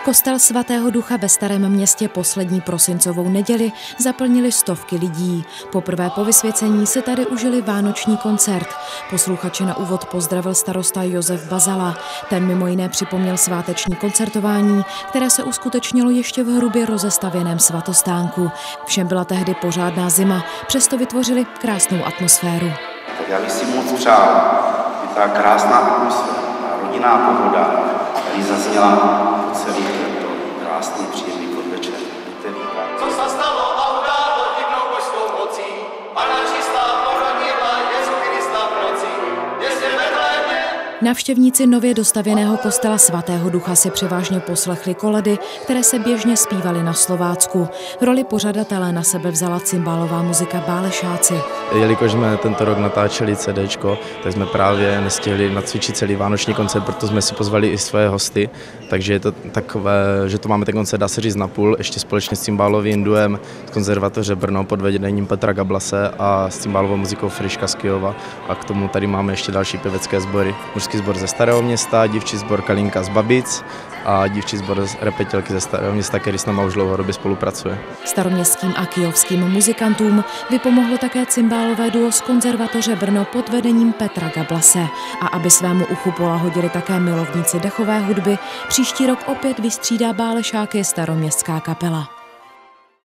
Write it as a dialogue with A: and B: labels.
A: Kostel svatého Ducha ve Starém Městě poslední prosincovou neděli zaplnili stovky lidí. Poprvé po vysvěcení si tady užili vánoční koncert. Posluchače na úvod pozdravil starosta Josef Bazala. Ten mimo jiné připomněl sváteční koncertování, které se uskutečnilo ještě v hrubě rozestavěném svatostánku. Všem byla tehdy pořádná zima, přesto vytvořili krásnou atmosféru.
B: Tak já bych si moc přál, aby ta krásná atmosféra, ta rodinná pohoda, tady zazněla po celý tento krásný, příjemný podvečer.
C: Co se stalo a událo divnou božskou mocí, Pana Krista porodila Jezu Krista v noci, jestli Betlémě.
A: Návštěvníci nově dostavěného kostela svatého Ducha si převážně poslechli koledy, které se běžně zpívaly na Slovácku. Roli pořadatele na sebe vzala cymbálová muzika Bálešáci.
D: Jelikož jsme tento rok natáčeli CDčko, tak jsme právě nestihli nacvičit celý vánoční koncert, proto jsme si pozvali i své hosty, takže je to takové, že to máme ten koncert, dá se říct, napůl, ještě společně s cymbálovým duem z konzervatoře Brno pod vedením Petra Gablase a s cymbálovou muzikou Friška z Kyjova, a k tomu tady máme ještě další pěvecké sbory. Mužský sbor ze Starého Města, dívčí sbor Kalinka z Babic a dívčí sbor Repetilky ze Starého Města, který s námi už dlouhodobě spolupracuje.
A: Staroměstským a kyjovským muzikantům vypomohlo také cymbálové duo z konzervatoře Brno pod vedením Petra Gablase. A aby svému uchu polahodili také milovníci dechové hudby, příští rok opět vystřídá Bálešáky Staroměstská kapela.